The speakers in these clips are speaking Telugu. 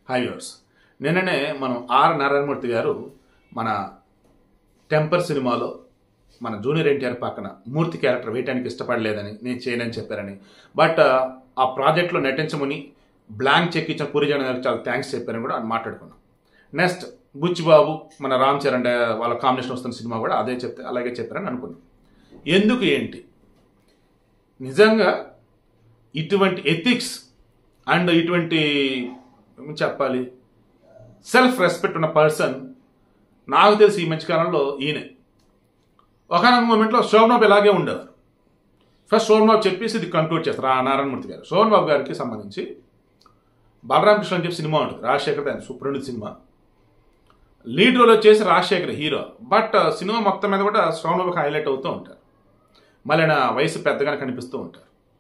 హై వ్యూవర్స్, నిన్ననే మనం ఆర్ నారాయణమూర్తి గారు మన టెంపర్ సినిమాలో మన జూనియర్ ఎన్టీఆర్ పక్కన మూర్తి క్యారెక్టర్ వేయడానికి ఇష్టపడలేదని, నేను చేయనని చెప్పారని, బట్ ఆ ప్రాజెక్ట్లో నటించమని బ్లాంక్ చెక్ ఇచ్చిన పూరి జగన్ గారికి చాలా థ్యాంక్స్ చెప్పారని కూడా మాట్లాడుకున్నాం. నెక్స్ట్ బుచ్చిబాబు మన రామ్ చరణ్ వాళ్ళ కాంబినేషన్ వస్తున్న సినిమా కూడా అలాగే చెప్పారని అనుకున్నాం. ఎందుకు ఏంటి నిజంగా ఇటువంటి ఎథిక్స్ అండ్ ఇటువంటి చెప్పాలి సెల్ఫ్ రెస్పెక్ట్ ఉన్న పర్సన్ నాకు తెలిసి ఈ మధ్యకాలంలో ఈయనే. ఒకనొక మూమెంట్లో శోభన్ బాబు ఇలాగే ఉండేవారు. ఫస్ట్ శోభన్ బాబు చెప్పేసి ఇది కంక్లూడ్ చేస్తారు నారాయణమూర్తి గారు. శోభన్ బాబు గారికి సంబంధించి బలరామకృష్ణ అని చెప్పి సినిమా ఉంటుంది, రాజశేఖర్ ఆయన సూపర్ సినిమా. లీడ్ రోల్ వచ్చేసి రాజశేఖర్ హీరో, బట్ సినిమా మొత్తం మీద కూడా శోభన్ బాబుకి హైలైట్ అవుతూ ఉంటారు. మళ్ళీ ఆయన వయసు పెద్దగానే కనిపిస్తూ ఉంటారు.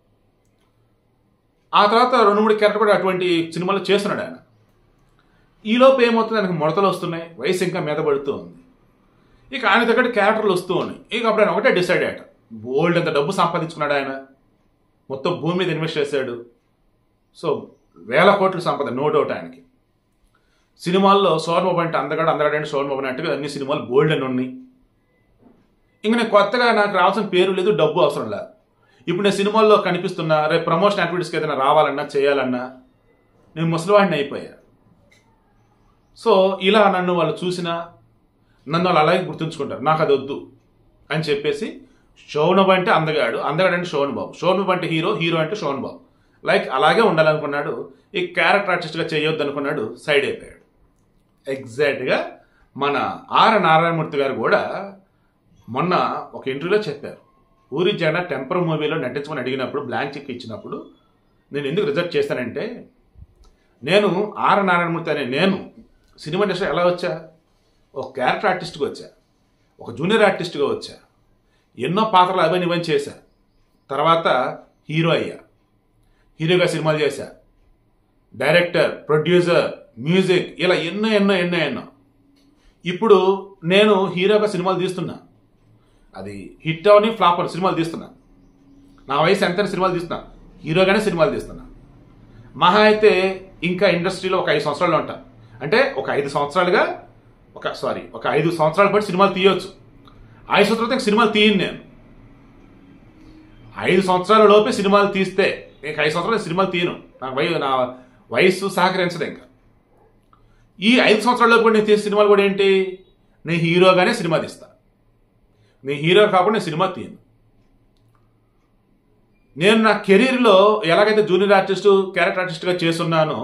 ఆ తర్వాత 2-3 క్యారెక్టర్ కూడా అటువంటి సినిమాలు చేస్తున్నాడు ఆయన. ఈలోపు ఏమవుతుంది, ఆయనకు ముడతలు వస్తున్నాయి, వయసు ఇంకా మీద పడుతూ ఉంది. ఇక ఆయన దగ్గర క్యారెక్టర్లు వస్తూ ఉన్నాయి. ఇక అప్పుడు ఆయన ఒకటే డిసైడ్ అయ్యాట, బోల్డ్ ఎంత డబ్బు సంపాదించుకున్నాడు ఆయన, మొత్తం భూమి మీద ఇన్వెస్ట్ చేశాడు. సో వేల కోట్ల సంపద నో డౌట్ ఆయనకి. సినిమాల్లో శోభన్ బాబు అంటే అందగాడంటే శోభన్ బాబు అంటే అన్ని సినిమాలు బోల్డ్ అని ఉన్నాయి. ఇంక నేను కొత్తగా నాకు రావాల్సిన పేరు లేదు, డబ్బు అవసరం లేదు. ఇప్పుడు నేను సినిమాల్లో కనిపిస్తున్నా, రేపు ప్రమోషన్ యాక్టివిటీస్కి ఏదైనా రావాలన్నా చేయాలన్నా నేను ముసలివాడిని అయిపోయా. సో ఇలా నన్ను వాళ్ళు చూసినా నన్ను వాళ్ళు అలాగే గుర్తుంచుకుంటారు, నాకు అది వద్దు అని చెప్పేసి శోభన్ బాబు అంటే అందగాడు అంటే శోభన్ బాబు అంటే హీరో అంటే శోభన్ బాబు లైక్ అలాగే ఉండాలనుకున్నాడు. ఈ క్యారెక్టర్ ఆర్టిస్ట్గా చేయొద్దు అనుకున్నాడు, సైడ్ అయిపోయాడు. ఎగ్జాక్ట్గా మన ఆర్ నారాయణమూర్తి గారు కూడా మొన్న ఒక ఇంటర్వ్యూలో చెప్పారు, పూరి జగన్ టెంపర్ మూవీలో నటించమని అడిగినప్పుడు బ్లాంక్ చెక్ ఇచ్చినప్పుడు నేను ఎందుకు రిజెక్ట్ చేస్తానంటే, నేను ఆర్ నారాయణమూర్తి అనే నేను సినిమా ఇండస్ట్రీ ఎలా వచ్చా, ఒక క్యారెక్టర్ ఆర్టిస్ట్గా వచ్చా, ఒక జూనియర్ ఆర్టిస్ట్గా వచ్చా, ఎన్నో పాత్రలు అభినయం చేశా, తర్వాత హీరో అయ్యా, హీరోగా సినిమాలు చేశా, డైరెక్టర్, ప్రొడ్యూసర్, మ్యూజిక్, ఇలా ఎన్నో. ఇప్పుడు నేను హీరోగా సినిమాలు తీస్తున్నా, అది హిట్ అవని ఫ్లాప్ అని సినిమాలు తీస్తున్నా. నా వయసు ఎంత సినిమాలు తీస్తున్నా, హీరోగానే సినిమాలు తీస్తున్నా. మహా అయితే ఇంకా ఇండస్ట్రీలో ఒక 5 సంవత్సరాలు ఉంటా, అంటే ఒక 5 సంవత్సరాలుగా ఒక 5 సంవత్సరాల పాటు సినిమాలు తీయవచ్చు. 5 సంవత్సరాలతో సినిమాలు తీయను నేను. 5 సంవత్సరాల లోపే సినిమాలు తీస్తే ఇంకా 5 సంవత్సరాలు సినిమాలు తీయను, నా వయసు సహకరించదు. ఇంకా ఈ 5 సంవత్సరాల లోపు నేను తీసే సినిమాలు కూడా ఏంటి, నేను హీరోగానే సినిమా తీస్తా. నేను హీరో కాకుండా నేను సినిమా తీయను. నేను నా కెరీర్లో ఎలాగైతే జూనియర్ ఆర్టిస్టు, క్యారెక్టర్ ఆర్టిస్ట్గా చేస్తున్నానో,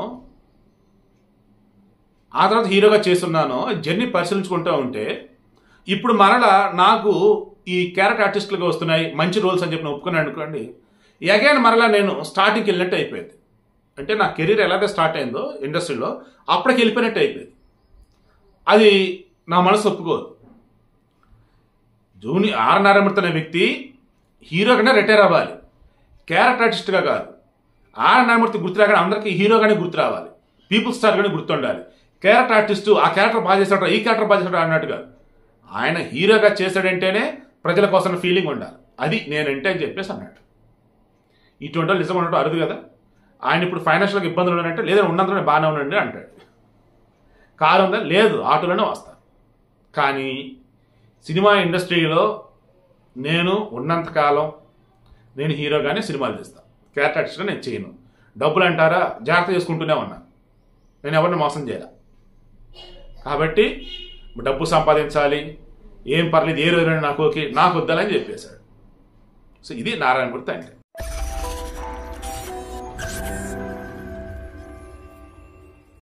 ఆ తర్వాత హీరోగా చేస్తున్నానో, జర్నీ పరిశీలించుకుంటూ ఉంటే ఇప్పుడు మరలా నాకు ఈ క్యారెక్టర్ ఆర్టిస్టులుగా వస్తున్నాయి మంచి రోల్స్ అని చెప్పి నేను ఒప్పుకున్నాను అనుకోండి, అగైన్ మరలా నేను స్టార్టింగ్కి వెళ్ళినట్టు అయిపోయింది. అంటే నా కెరీర్ ఎలాగైతే స్టార్ట్ అయిందో ఇండస్ట్రీలో అప్పటికి వెళ్ళిపోయినట్టు అయిపోయింది. అది నా మనసు ఒప్పుకోదు. ఆర్ నారాయణమూర్తి అనే వ్యక్తి హీరోగానే రిటైర్ అవ్వాలి, క్యారెక్టర్ ఆర్టిస్ట్గా కాదు. ఆర్ నారాయణమూర్తి గుర్తు రాగానే అందరికీ హీరోగానే గుర్తు రావాలి, పీపుల్ స్టార్గానే గుర్తుండాలి. క్యారెక్టర్ ఆర్టిస్టు ఆ క్యారెక్టర్ బాగా చేస్తాడు, ఈ క్యారెక్టర్ బాగా చేస్తాడు అన్నట్టుగా ఆయన హీరోగా చేశాడంటేనే ప్రజల కోసం ఫీలింగ్ ఉండాలి. అది నేనంటే అని చెప్పేసి అన్నట్టు. ఇటువంటి వాళ్ళు నిజం ఉన్నట్టు అరుదు కదా. ఆయన ఇప్పుడు ఫైనాన్షియల్గా ఇబ్బందులు ఉన్నాయంటే, లేదని ఉన్నందులోనే బాగానే ఉండండి అంటాడు. కారు ఉందా, లేదు ఆటోలోనే వస్తాను. కానీ సినిమా ఇండస్ట్రీలో నేను ఉన్నంతకాలం నేను హీరోగానే సినిమాలు తీస్తాను, క్యారెక్టర్ ఆర్టిస్ట్గా నేను చేయను. డబ్బులు అంటారా, జాగ్రత్త చేసుకుంటూనే ఉన్నాను, నేను ఎవరిని మోసం చేయాలి. కాబట్టి డబ్బు సంపాదించాలి, ఏం పర్లేదు, ఏ రోజైనా నాకు వద్దాలని చెప్పేశాడు. సో ఇది నారాయణమూర్తి అంటే.